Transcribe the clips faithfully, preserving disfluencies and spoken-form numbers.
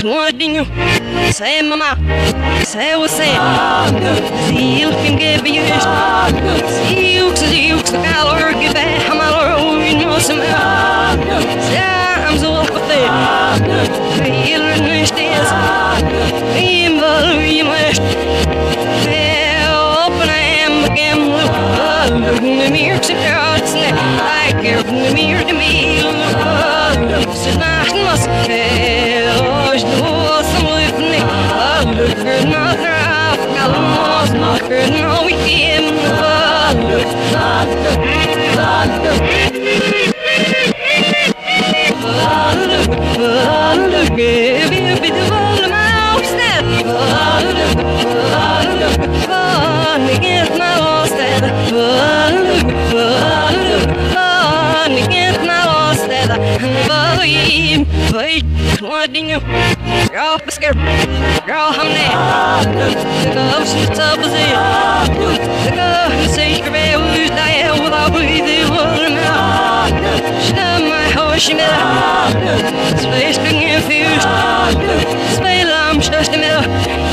todinho. Sei mamá, sei você. Se ele quem give you this. Se eu que se eu que se calor que vai amalor o nosso meu. Já so você. Ele não está. Ele vai mais. Open him again. Look in the mirror to cross. I care from the mirror to me. Look, so not must fail. Look for another half, got lost, not for no weekend. Look, look, give you a bit of all the mouse that. Fun against my lost that. Fun against my lost that. Wait, wait, what do you? Girl, I'm scared. Girl, I'm there. The ocean's up as it. The girl who says you're very loose, I am without breathing water now. She done my horse, she made a space being infused. Space alarm, just a minute.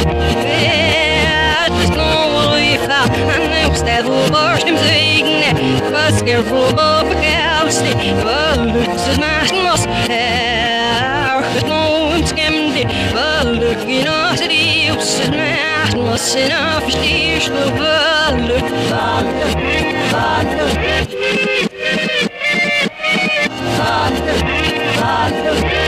I just don't believe how I know that will burst him saying that. But scared for a bubble galaxy. But looks as nice and must have. No one's scammed it. But looking on the deals is nice and must enough for steers. But look, but look, but look.